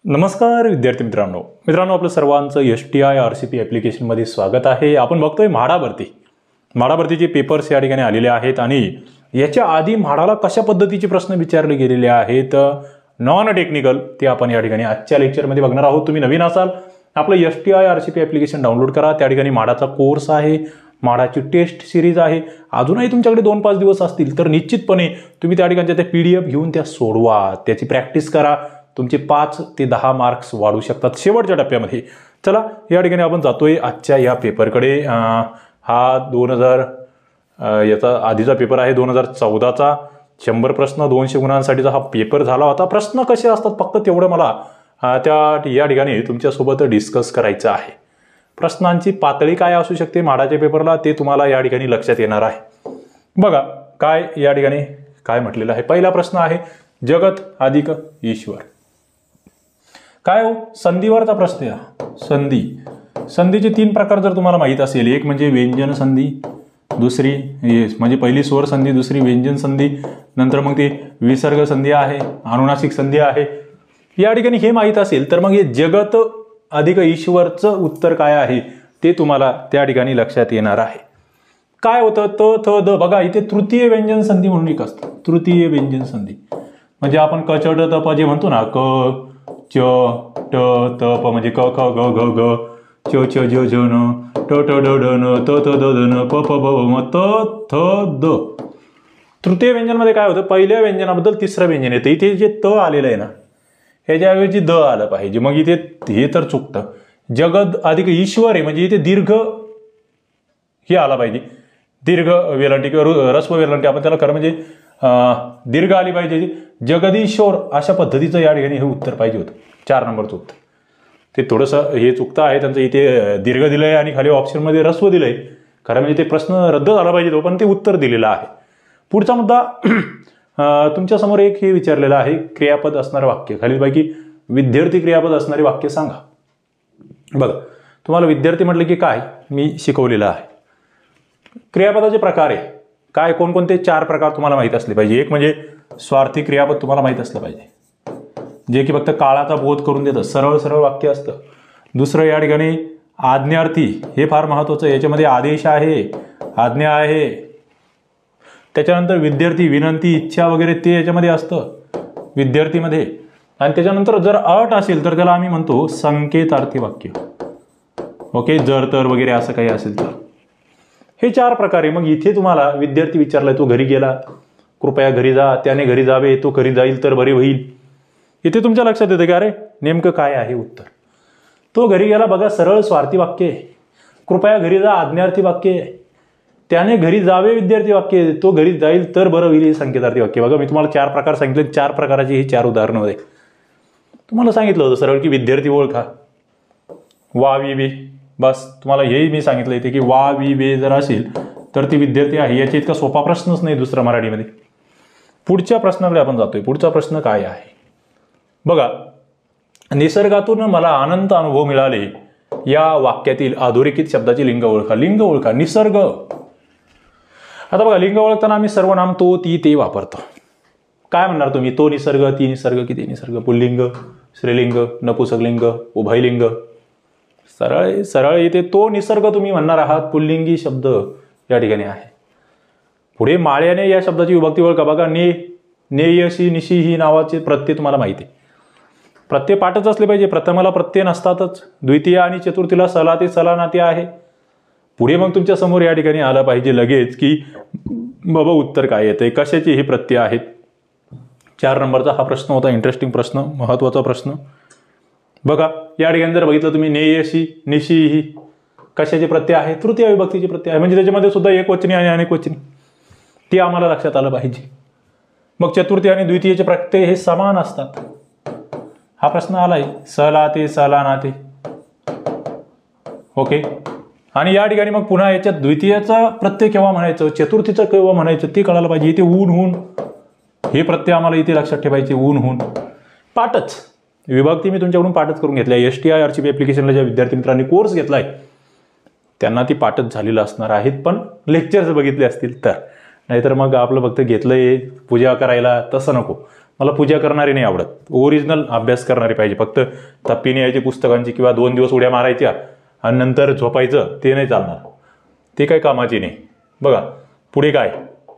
नमस्कार विद्यार्थी मित्रांनो आपलं सर्वांचं STI RCP ॲप्लिकेशनमध्ये स्वागत आहे। आपण बघतोय म्हाडा भरतीचे पेपर्स या ठिकाणी आलेले आहेत आणि याच्या आधी म्हाडाला कशा पद्धतीचे प्रश्न विचारले गेलेले आहेत नॉन टेक्निकल ते आपण या ठिकाणी आजच्या लेक्चरमध्ये बघणार आहोत। तुम्ही नवीन असाल आपलं STI RCP ॲप्लिकेशन डाउनलोड करा। त्या ठिकाणी म्हाडाचा कोर्स आहे, म्हाडाची टेस्ट सिरीज आहे। अजूनही तुमच्याकडे 2-5 दिवस असतील तर निश्चितपणे तुम्ही त्या ठिकाणी त्या PDF घेऊन त्या सोडवा, त्याची प्रॅक्टिस करा। तुमचे 5 ते 10 मार्क्स वाढू शकतात शेवटच्या टप्प्यामध्ये। चला या ठिकाणी आपण जातोय आजच्या या पेपरकडे। हा 2000 याचा आधीचा पेपर आहे 2014चा 100 प्रश्न 200 गुणांसाठीचा हा पेपर झाला होता। प्रश्न कसे असतात फक्त तेवढं मला या ठिकाणी तुमच्यासोबत डिस्कस करायचं आहे। प्रश्नांची पातळी काय असू शकते म्हाडाच्या पेपरला ते तुम्हाला या ठिकाणी लक्षात येणार आहे। बघा काय या ठिकाणी काय म्हटलेलं आहे। पहिला प्रश्न आहे जगत अधिक ईश्वर। काय हो संधीवरचा प्रश्न आहे। संधीचे 3 प्रकार जर तुम्हाला माहित असेल, एक म्हणजे व्यंजन संधी, दुसरी म्हणजे पहिली स्वर संधी, दुसरी व्यंजन संधी, नंतर मग ती विसर्ग संधी आहे, अनुनासिक संधी आहे। या ठिकाणी हे माहित असेल तर मग हे जगत अधिक ईश्वरचं उत्तर काय आहे ते तुम्हाला त्या ठिकाणी लक्षात येणार आहे। काय होतं त थ द, बघा इथे तृतीय व्यंजन संधी म्हणून एक असतं। तृतीय व्यंजन संधी म्हणजे आपण क च ड त प जे म्हणतो ना, क च ट त प म्हणजे क ख ग घ घ च छ ज झ न ट ट ड ढ न त त द ध न प फ ब भ म त थ द। तृतीय व्यंजन मध्ये काय होतं, पहिल्या व्यंजनाबद्दल तिसरं व्यंजन येतं। इथे जे त आलेलं आहे ना ह्याच्याऐवजी द आलं पाहिजे, मग इथे हे तर चुकतं। जगत अधिक ईश्वर आहे म्हणजे इथे दीर्घ हे आला पाहिजे, दीर्घ वेलांटी किंवा रस्व वेलांटी आपण त्याला खरं म्हणजे दीर्घ आली पाहिजे। जगदीश्वर अशा पद्धतीचं या ठिकाणी हे उत्तर पाहिजे होतं 4 नंबरचं उत्तर। ते थोडंसं हे चुकतं आहे त्यांचं, इथे दीर्घ दिलंय आणि खाली ऑप्शनमध्ये रस्व दिलंय। खरं म्हणजे ते प्रश्न रद्द झाला पाहिजे तो, पण ते उत्तर दिलेलं आहे। पुढचा मुद्दा तुमच्या समोर एक हे विचारलेलं आहे, क्रियापद असणारं वाक्य खालीलपैकी विद्यार्थी क्रियापद असणारे वाक्य सांगा। बघा तुम्हाला विद्यार्थी म्हटलं की काय मी शिकवलेलं आहे। क्रियापदाचे प्रकार आहे काय, कोणकोणते 4 प्रकार तुम्हाला माहित असले पाहिजे। एक म्हणजे स्वार्थी क्रियापद तुम्हाला माहित असलं पाहिजे, जे की फक्त काळाचा बोध करून देतं, सरळ वाक्य असतं। दुसरं या ठिकाणी आज्ञार्थी, हे फार महत्वाचं, याच्यामध्ये आदेश आहे, आज्ञा आहे। त्याच्यानंतर विद्यार्थी, विनंती, इच्छा वगैरे ते याच्यामध्ये असतं विद्यार्थीमध्ये। आणि त्याच्यानंतर जर अट असेल तर त्याला आम्ही म्हणतो संकेतार्थी वाक्य। ओके, जर तर वगैरे असं काही असेल तर हे 4 प्रकार आहे। मग इथे तुम्हाला विद्यार्थी विचारलाय, तो घरी गेला, कृपया घरी जा, त्याने घरी जावे, तो घरी जाईल तर बरे होईल। इथे तुमच्या लक्षात येतं की अरे नेमकं काय आहे उत्तर। तो घरी गेला बघा सरळ स्वार्थी वाक्य आहे, कृपया घरी जा आज्ञार्थी वाक्य आहे, त्याने घरी जावे विद्यार्थी वाक्य आहे, तो घरी जाईल तर बरं होईल हे संकेतार्थी वाक्य। बघा मी तुम्हाला 4 प्रकार सांगितले, 4 प्रकाराची ही 4 उदाहरणं होते। तुम्हाला सांगितलं होतं सरळ की विद्यार्थी ओळखा, वा वी वे, बस तुम्हाला हेही मी सांगितलं इथे की वा वी वे जर असेल तर ती विद्यार्थी आहे। याच्या इतका सोपा प्रश्नच नाही दुसरा मराठीमध्ये। पुढच्या प्रश्नाकडे आपण जातोय। पुढचा प्रश्न काय आहे बघा, निसर्गातून मला अनंत अनुभव मिळाले या वाक्यातील अधोरेखित शब्दाची लिंग ओळखा। लिंग ओळखा, निसर्ग। आता बघा लिंग ओळखताना आम्ही सर्वनाम तो ती ते वापरतो। काय म्हणणार तुम्ही, तो निसर्ग, ती निसर्ग, किती निसर्ग, पुल्लिंग, स्त्रीलिंग, नपुंसकलिंग, उभयलिंग। सरळ इथे तो निसर्ग तुम्ही म्हणणार आहात, पुल्लिंगी शब्द या ठिकाणी आहे। पुढे माळ्याने या शब्दाची विभक्ती ओळखा। बघा नेयशी, निशी ही नावाचे प्रत्यय तुम्हाला माहिती आहे। प्रत्यय पाठच असले पाहिजे, प्रथमाला प्रत्यय नसतातच, द्वितीय आणि चतुर्थीला सला ते सला नाते आहे। पुढे मग तुमच्या समोर या ठिकाणी आलं पाहिजे लगेच की बाबा उत्तर काय येतंय, कशाचे हे प्रत्यय आहेत। 4 नंबरचा हा प्रश्न होता, इंटरेस्टिंग प्रश्न, महत्वाचा प्रश्न। बघा या ठिकाणी जर बघितलं तुम्ही नेयशी, निशी ही कशाचे प्रत्यय आहे, तृतीय विभक्तीचे प्रत्यय आहे, म्हणजे त्याच्यामध्ये सुद्धा एकवचनी आणि अनेकवचनी, ते आम्हाला लक्षात आलं पाहिजे। मग चतुर्थी आणि द्वितीयचे प्रत्यय हे समान असतात। हा प्रश्न आलाय, सला ते सला नाते। ओके, आणि या ठिकाणी मग पुन्हा याच्यात द्वितीयाचा प्रत्यय केव्हा म्हणायचं, चतुर्थीचं केव्हा म्हणायचं ते कळायला पाहिजे। इथे ऊन होऊन हे प्रत्यय आम्हाला इथे लक्षात ठेवायचे, ऊन होऊन। पाठच विभक्ती मी तुमच्याकडून पाठच करून घेतलाय। STI RCP ॲप्लिकेशनला ज्या विद्यार्थी मित्रांनी कोर्स घेतलाय त्यांना ती पाठच झालेलं असणार आहेत, पण लेक्चर्स बघितले असतील तर, नाहीतर मग आपलं फक्त घेतलंय पूजा करायला तसं नको। मला पूजा करणारी नाही आवडत, ओरिजिनल अभ्यास करणारी पाहिजे. फक्त तप्पीने यायची पुस्तकांची किंवा 2 दिवस उड्या मारायच्या आणि नंतर झोपायचं, ते नाही चालणार, ते काही कामाची नाही. बघा पुढे काय,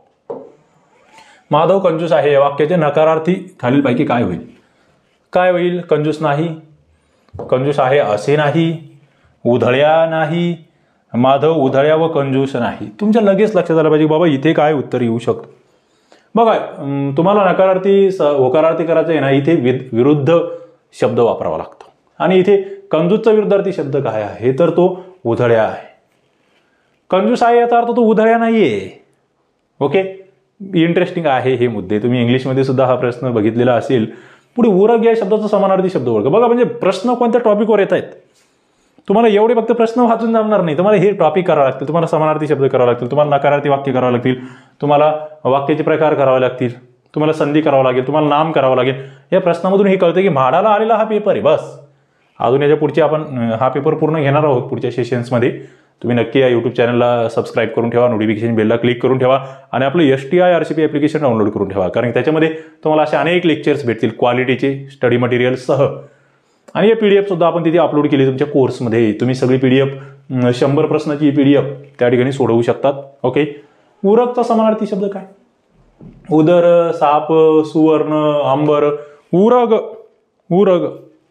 माधव कंजूस आहे या वाक्याचे नकारार्थी खालीलपैकी काय होईल? काय होईल? कंजूस नाही, कंजूस आहे असे नाही, उधळ्या नाही, माधव उधळ्या व कंजूस नाही. तुमच्या लगेच लक्षात आलं पाहिजे बाबा इथे काय उत्तर येऊ शकतं. बघा तुम्हाला नकारार्थी होकारार्थी करायचं आहे ना, इथे विरुद्ध शब्द वापरावा लागतो. आणि इथे कंजूसचा विरुद्धार्थी शब्द काय आहे, तर तो उधळ्या आहे. कंजूस आहे याचा अर्थ तो उधळ्या नाहीये. ओके, इंटरेस्टिंग आहे हे मुद्दे. तुम्ही इंग्लिशमध्ये सुद्धा हा प्रश्न बघितलेला असेल. पुढे उरग या शब्दाचा समानार्थी शब्द ओळखा. बघा म्हणजे प्रश्न कोणत्या टॉपिकवर येत आहेत. तुम्हाला एवढे फक्त प्रश्न वाचून जमणार नाही, तुम्हाला हे टॉपिक करावं लागतील, तुम्हाला समानार्थी शब्द करावे लागतील, तुम्हाला नकारार्थी वाक्य करावं लागतील, तुम्हाला वाक्याचे प्रकार करावे लागतील, तुम्हाला संधी करावं लागेल, तुम्हाला नाम करावं लागेल. या प्रश्नामधून हे कळतं की म्हाडाला आलेला हा पेपर आहे. बस अजून याच्या पुढचे आपण हा पेपर पूर्ण घेणार आहोत पुढच्या सेशन्समध्ये. तुम्ही नक्की या यूट्यूब चॅनलला सबस्क्राईब करून ठेवा, नोटिफिकेशन बेलला क्लिक करून ठेवा आणि आपलं STI RCP ॲप्लिकेशन डाउनलोड करून ठेवा. कारण त्याच्यामध्ये तुम्हाला असे अनेक लेक्चर्स भेटतील क्वालिटीचे स्टडी मटेरियलसह. आणि हे PDF सुद्धा आपण तिथे अपलोड केली तुमच्या कोर्समध्ये. तुम्ही सगळी PDF 100 प्रश्नाची PDF त्या ठिकाणी सोडवू शकतात. ओके, उरगचा समानार्थी शब्द काय? उदर, साप, सुवर्ण, अंबर, उरग. उरग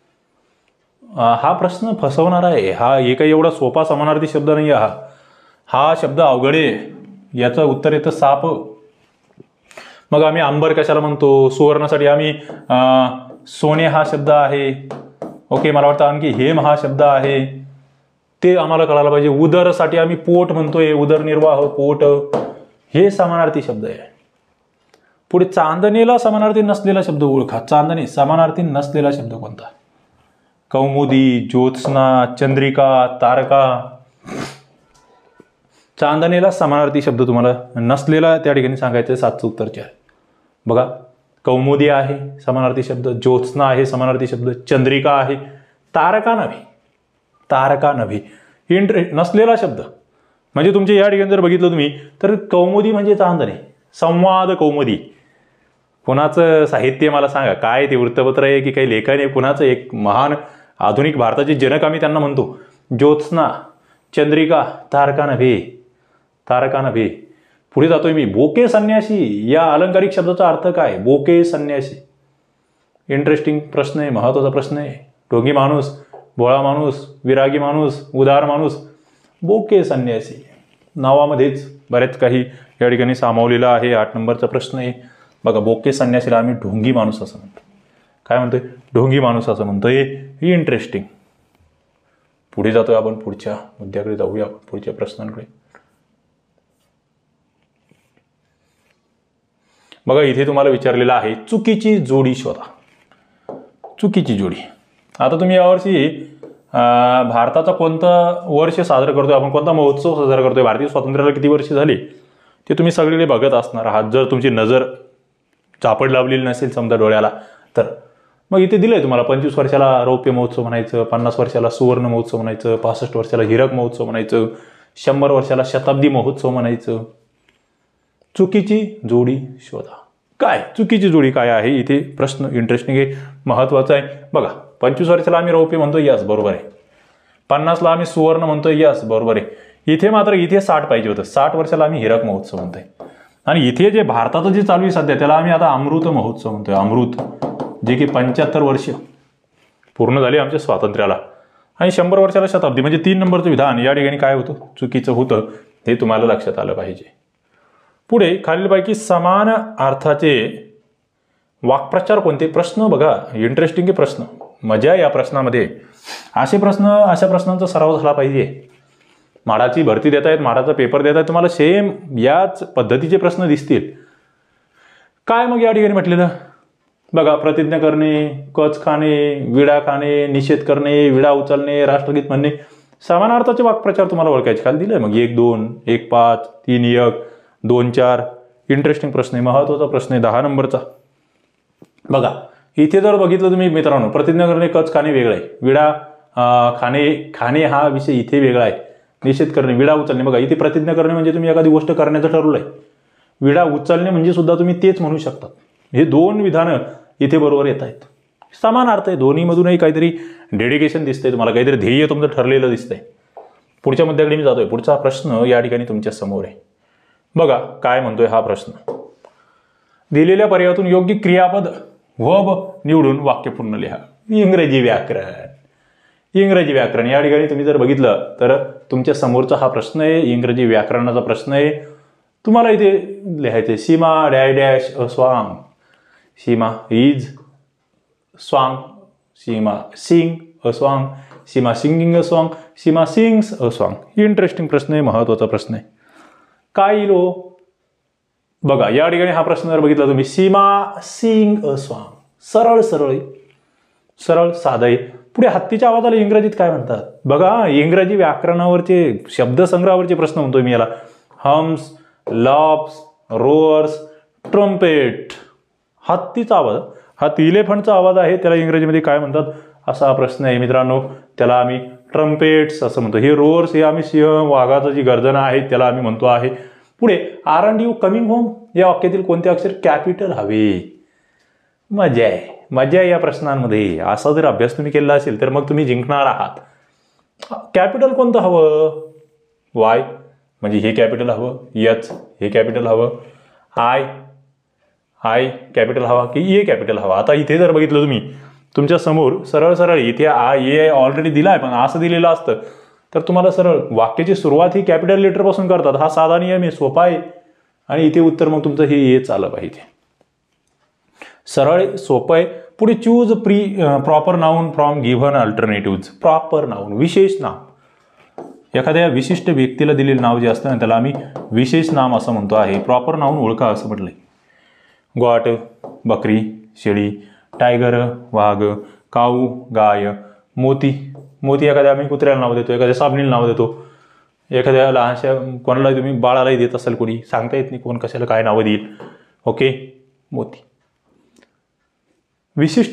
हा प्रश्न फसवणारा आहे. हा हे काही एवढा सोपा समानार्थी शब्द नाही. हा शब्द अवघड आहे. याचं उत्तर येतं साप. मग आम्ही अंबर कशाला म्हणतो? सुवर्णासाठी आम्ही सोने हा शब्द आहे. ओके, मला वाटतं आणखी हेम हा शब्द आहे, ते आम्हाला कळायला पाहिजे. उदरसाठी आम्ही पोट म्हणतोय, उदरनिर्वाह, पोट, हे समानार्थी शब्द आहे. पुढे चांदणीला समानार्थी नसलेला शब्द ओळखा. चांदणी समानार्थी नसलेला शब्द कोणता? कौमुदी, ज्योत्स्ना, चंद्रिका, तारका. चांदणीला समानार्थी शब्द तुम्हाला नसलेला त्या ठिकाणी सांगायचं. 7चं उत्तर 4. बघा कौमुदी आहे समानार्थी शब्द, ज्योत्स्ना आहे समानार्थी शब्द, चंद्रिका आहे, तारका नव्हे. तारका नव्हे नसलेला शब्द म्हणजे तुमच्या या ठिकाणी जर बघितलं तुम्ही तर कौमुदी म्हणजे चांदणे. संवाद कौमुदी पुण्याचं साहित्य मला सांगा काय? ते वृत्तपत्र आहे की काही लेखन आहे? पुण्याचं एक महान आधुनिक भारताचे जनक आम्ही त्यांना म्हणतो. ज्योत्स्ना, चंद्रिका, तारका नव्हे. तारका नव्हे. पुढे जातोय मी. बोके संन्यासी या अलंकारिक शब्दाचा अर्थ काय? बोके संन्यासी. इंटरेस्टिंग प्रश्न आहे, महत्वाचा प्रश्न आहे. ढोंगी माणूस, भोळा माणूस, विरागी माणूस, उदार माणूस, बोके संन्यासी. नावामध्येच बरेच काही या ठिकाणी सामावलेलं आहे. 8 नंबरचा प्रश्न आहे. बघा बोके संन्यासीला आम्ही ढोंगी माणूस असं म्हणतो. काय म्हणतोय? ढोंगी माणूस असं म्हणतोय. ही इंटरेस्टिंग. पुढे जातोय आपण, पुढच्या मुद्द्याकडे जाऊया, पुढच्या प्रश्नांकडे. बघा इथे तुम्हाला विचारलेलं आहे चुकीची जोडी शोधा. चुकीची जोडी. आता तुम्ही यावर्षी भारताचा कोणतं वर्ष साजरा करतोय आपण, कोणता महोत्सव साजरा करतोय, भारतीय स्वातंत्र्याला किती वर्ष झाली ते तुम्ही सगळीकडे बघत असणार आहात. जर तुमची नजर चापड लावलेली नसेल समजा डोळ्याला तर मग इथे दिलंय तुम्हाला 25 वर्षाला रौप्य महोत्सव म्हणायचं, 50 वर्षाला सुवर्ण महोत्सव म्हणायचं, 65 वर्षाला हिरक महोत्सव म्हणायचं, 100 वर्षाला शताब्दी महोत्सव म्हणायचं. चुकीची जोडी शोधा. काय चुकीची जोडी काय आहे? इथे प्रश्न इंटरेस्टिंग आहे, महत्वाचा आहे. बघा 25 वर्षाला आम्ही रौप्य म्हणतोय, यस बरोबर आहे. 50ला आम्ही सुवर्ण म्हणतोय, यस बरोबर आहे. इथे मात्र इथे 60 पाहिजे होतं. 60 वर्षाला आम्ही हिरक महोत्सव म्हणतोय. आणि इथे जे भारताचं जे चालू आहे सध्या त्याला आम्ही आता अमृत महोत्सव म्हणतोय. अमृत, जे की 75 वर्ष पूर्ण झाली आमच्या स्वातंत्र्याला. आणि 100 वर्षाला शताब्दी, म्हणजे 3 नंबरचं विधान या ठिकाणी काय होतं? चुकीचं होतं. हे तुम्हाला लक्षात आलं पाहिजे. पुढे खालीलपैकी समान अर्थाचे वाक्प्रचार कोणते? प्रश्न बघा इंटरेस्टिंग आहे प्रश्न, मजा या प्रश्नामध्ये. अशा प्रश्नांचा सराव झाला पाहिजे. म्हाडाची भरती देत आहेत, म्हाडाचा पेपर देत आहेत, तुम्हाला सेम याच पद्धतीचे प्रश्न दिसतील. काय मग या ठिकाणी म्हटलेलं बघा, प्रतिज्ञा करणे, कच खाणे, विडा खाणे, निषेध करणे, विडा उचलणे, राष्ट्रगीत म्हणणे. समानार्थाचे वाक्प्रचार तुम्हाला ओळखायचे. खाली दिलंय मग 1, 2, 1, 5, 3, 1, 2, 4. इंटरेस्टिंग प्रश्न आहे, महत्वाचा प्रश्न आहे, 10 नंबरचा. बघा इथे जर बघितलं तुम्ही मित्रांनो, प्रतिज्ञा करणे, कच खाणे वेगळं आहे, विडा खाणे हा विषय इथे वेगळा आहे. निषेध करणे, विडा उचलणे. बघा इथे प्रतिज्ञा करणे म्हणजे तुम्ही एखादी गोष्ट करण्याचं ठरवलंय. विडा उचलणे म्हणजे सुद्धा तुम्ही तेच म्हणू शकता. हे 2 विधानं इथे बरोबर येत आहेत. समान अर्थ आहे, दोन्हीमधूनही काहीतरी डेडिकेशन दिसतंय तुम्हाला, काहीतरी ध्येय तुमचं ठरलेलं दिसतंय. पुढच्या मुद्द्याकडे मी जातोय. पुढचा प्रश्न या ठिकाणी तुमच्या समोर आहे. बघा काय म्हणतोय हा प्रश्न. दिलेल्या पर्यायातून योग्य क्रियापद वर्ब निवडून वाक्य पूर्ण लिहा. इंग्रजी व्याकरण. इंग्रजी व्याकरण या ठिकाणी तुम्ही जर बघितलं तर तुमच्या समोरचा हा प्रश्न आहे, इंग्रजी व्याकरणाचा प्रश्न आहे. तुम्हाला इथे लिहायचं सीमा डॅश डॅश अ स्वांग. सीमा इज स्वांग. सीमा सिंग अ स्वांग. सीमा सिंगिंग अ स्वांग. सीमा सिंग्स अ स्वांग. इंटरेस्टिंग प्रश्न आहे, महत्वाचा प्रश्न आहे. काय येईल हो? बघा या ठिकाणी हा प्रश्न जर बघितला तुम्ही, सीमा सिंग अ स्वांग. सरळ सरळ सरळ साधं आहे. पुढे हत्तीच्या आवाजाला इंग्रजीत काय म्हणतात? बघा इंग्रजी व्याकरणावरचे शब्दसंग्रहावरचे प्रश्न म्हणतोय मी याला. Hums, lows, roars, trumpet. हत्तीचा आवाज, हत्ती इलेफंटचा आवाज आहे, त्याला इंग्रजीमध्ये काय म्हणतात असा हा प्रश्न आहे मित्रांनो. त्याला आम्ही ट्रम्पेट्स असं म्हणतो. हे रोअर्स हे आम्ही सिंह वाघाचं जी गर्जना आहे त्याला आम्ही म्हणतो आहे. पुढे आरंड यू कमिंग होम या वाक्यातील कोणते अक्षर कॅपिटल हवे? मजा आहे, मजा आहे या प्रश्नांमध्ये. असा जर अभ्यास तुम्ही केला असेल तर मग तुम्ही जिंकणार आहात. कॅपिटल कोणतं हवं? वाय म्हणजे हे कॅपिटल हवं, एच हे कॅपिटल हवं, आय कॅपिटल हवा की ए कॅपिटल हवा? आता इथे जर बघितलं तुम्ही तुमच्या समोर सरळ सरळ इथे ए ऑलरेडी दिला आहे, पण असं दिलेलं असतं तर तुम्हाला सरळ वाक्याची सुरुवात ही कॅपिटल लेटर पासून करतात. हा साधा नियम आहे, सोपा आहे. आणि इथे उत्तर मग तुमचं हे येच आलं पाहिजे. सरळ सोपं आहे. पुढे choose proper noun from given alternative. Proper noun विशेष नाम. एखाद्या विशिष्ट व्यक्तीला दिलेलं नाव जे असतं ना त्याला आम्ही विशेष नाम असं म्हणतो आहे. प्रॉपर नाउन ओळखा असं म्हटलंय. गॉट बकरी, शेळी, टायगर वाघ, काऊ गाय, मोती मोती एखाद्या आम्ही कुत्र्याला नाव देतो, एखाद्या साबणीला नाव देतो, एखाद्या लहानशा कोणालाही तुम्ही बाळालाही देत असाल, कोणी सांगता येत नाही कोण कशाला काय नावं देईल. ओके, मोती. विशिष्ट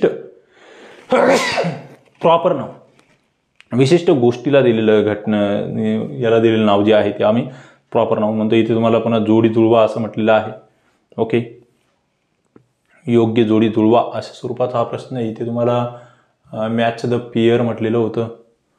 प्रॉपर नाव विशिष्ट गोष्टीला दिलेलं घटना याला दिलेलं नाव जे आहे ते आम्ही प्रॉपर नाव म्हणतो. इथे तुम्हाला पुन्हा जोडी जुळवा असं म्हटलेलं आहे. ओके, योग्य जोडी जुळवा अशा स्वरूपाचा हा प्रश्न आहे. इथे तुम्हाला मॅच द पेअर म्हटलेलं होतं.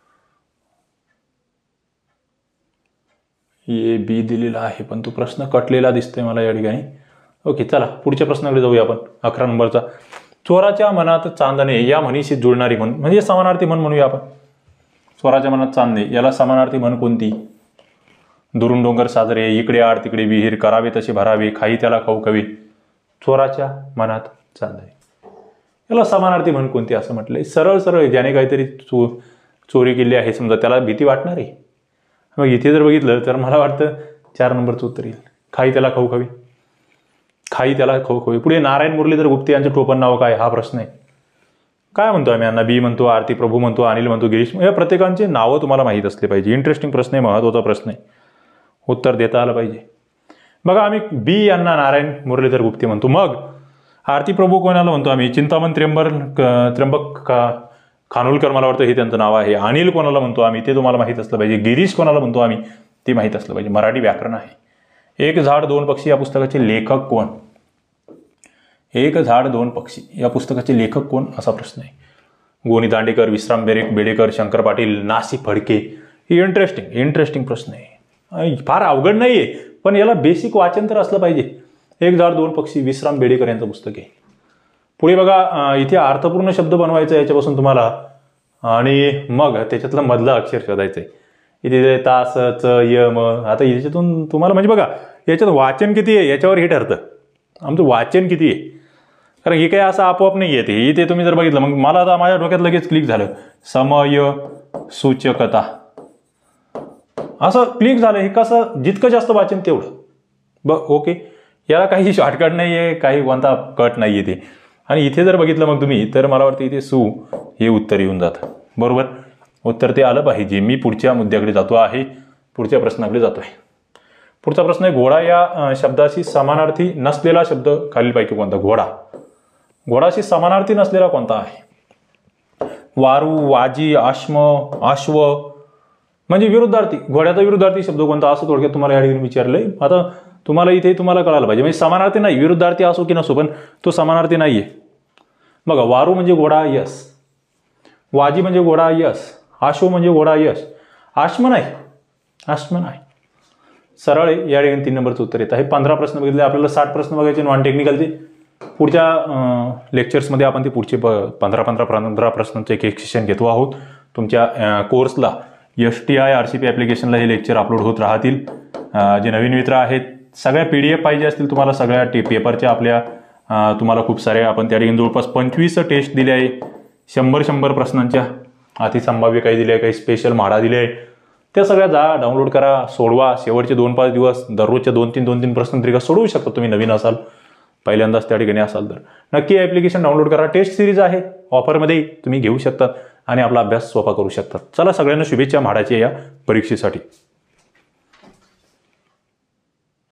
ए बी दिलेला आहे पण तो प्रश्न कटलेला दिसतोय मला या ठिकाणी. ओके, चला पुढच्या प्रश्नाकडे जाऊया आपण. 11 नंबरचा. चोराच्या मनात चांदणे या म्हणीशी जुळणारी म्हण म्हणजे समानार्थी म्हण म्हणूया आपण. चोराच्या मनात चांदणे याला समानार्थी म्हण कोणती? दुरून डोंगर साजरे, इकडे आड तिकडे विहीर, करावे तसे भरावे, खाई त्याला खाऊ कवी. चोराच्या मनात चांदणे याला समानार्थी म्हण कोणती असं म्हटलंय. सरळ सरळ ज्याने काहीतरी चोरी केली आहे समजा त्याला भीती वाटणार आहे. मग इथे जर बघितलं तर मला वाटतं 4 नंबरचं उत्तर येईल. खाई त्याला खाऊ खावी. खाई त्याला खाऊ खावी. पुढे नारायण मुरलीधर गुप्ते यांचं टोपण नाव काय हा प्रश्न आहे. काय म्हणतो आम्ही यांना? बी म्हणतो, आरती प्रभू म्हणतो, अनिल म्हणतो, गिरीश. या प्रत्येकांचे नावं तुम्हाला माहीत असले पाहिजे. इंटरेस्टिंग प्रश्न आहे, महत्त्वाचा प्रश्न आहे, उत्तर देता आलं पाहिजे. बघा आम्ही बी यांना नारायण मुरलीधर गुप्ते म्हणतो. मग आरती प्रभू कोणाला म्हणतो आम्ही? चिंतामण त्र्यंबक खानोलकर मला वाटतं हे त्यांचं नाव आहे. अनिल कोणाला म्हणतो आम्ही ते तुम्हाला माहीत असलं पाहिजे. गिरीश कोणाला म्हणतो आम्ही ते माहीत असलं पाहिजे. मराठी व्याकरण आहे. एक झाड दोन पक्षी या पुस्तकाचे लेखक कोण? एक झाड दोन पक्षी या पुस्तकाचे लेखक कोण असा प्रश्न आहे. गोनी दांडेकर, विश्राम बेडेकर, शंकर पाटील, नासी फडके. इंटरेस्टिंग प्रश्न आहे. फार अवघड नाहीये पण याला बेसिक वाचन तर असलं पाहिजे. एक झाड दोन पक्षी विश्राम बेडेकर यांचं पुस्तक आहे. पुढे बघा इथे अर्थपूर्ण शब्द बनवायचा याच्यापासून तुम्हाला आणि मग त्याच्यातलं मधलं अक्षर शोधायचंय. इथे तास च य म. आता याच्यातून तुम्हाला म्हणजे बघा याच्यात वाचन किती आहे याच्यावर हे ठरतं आमचं वाचन किती आहे. कारण हे काही असं आपोआप नाही येते. इथे तुम्ही जर बघितलं मग मला आता माझ्या डोक्यात लगेच क्लिक झालं समय सूचकता असं क्लिक झालं. हे कसं जितकं जास्त वाचन तेवढं ओके. याला काही शॉर्टकट नाही आहे, काही कोणता कट नाही आहे ते. आणि इथे जर बघितलं मग तुम्ही तर मला वाटतं इथे सू हे उत्तर येऊन जातं. बरोबर उत्तर ते आलं पाहिजे. मी पुढच्या मुद्द्याकडे जातो आहे, पुढच्या प्रश्नाकडे जातोय. पुढचा प्रश्न आहे घोडा या शब्दाशी समानार्थी नसलेला शब्द खालीलपैकी कोणता? घोडा. घोडाशी समानार्थी नसलेला कोणता आहे? वारू, वाजी, अश्व म्हणजे विरुद्धार्थी. घोड्याचा विरुद्धार्थी शब्द कोणता असं थोडक्यात तुम्हाला या ठिकाणी विचारलंय. आता तुम्हाला इथे तुम्हाला कळायला पाहिजे म्हणजे समानार्थी नाही, विरुद्धार्थी असो की नसो पण तो समानार्थी नाहीये. बघा, वारू म्हणजे घोडा, यस. वाजी म्हणजे घोडा, यस. आशो म्हणजे घोडा, यस. आश्म नाही, आश्म नाही. सरळ आहे. या ठिकाणी 3 नंबरचं उत्तर येत आहे. 15 प्रश्न बघितले. आपल्याला 60 प्रश्न बघायचे नॉन टेक्निकलचे. पुढच्या लेक्चर्समध्ये आपण ते पुढचे 15 प्रश्नांचं एक सेशन घेतो आहोत. तुमच्या कोर्सला STI RCP ॲप्लिकेशनला हे लेक्चर अपलोड होत राहतील. जे नवीन मित्र आहेत, सगळ्या PDF पाहिजे असतील तुम्हाला, सगळ्या पेपरच्या आपल्या तुम्हाला खूप सारे, आपण त्या ठिकाणी जवळपास 25 टेस्ट दिले आहे. 100 प्रश्नांच्या, अतिसंभाव्य काही दिले आहे, काही स्पेशल म्हाडा दिले आहे. त्या सगळ्या जा, डाउनलोड करा, सोडवा. शेवटचे 2-5 दिवस दररोजच्या 2-3 प्रश्नपत्रिका सोडवू शकता तुम्ही, नवीन असाल, पहिल्यांदाच त्या ठिकाणी असाल तर. नक्की ॲप्लिकेशन डाउनलोड करा. टेस्ट सिरीज आहे, ऑफरमध्ये तुम्ही घेऊ शकतात आणि आपला अभ्यास सोपा करू शकतात. चला, सगळ्यांना शुभेच्छा म्हाडाच्या या परीक्षेसाठी.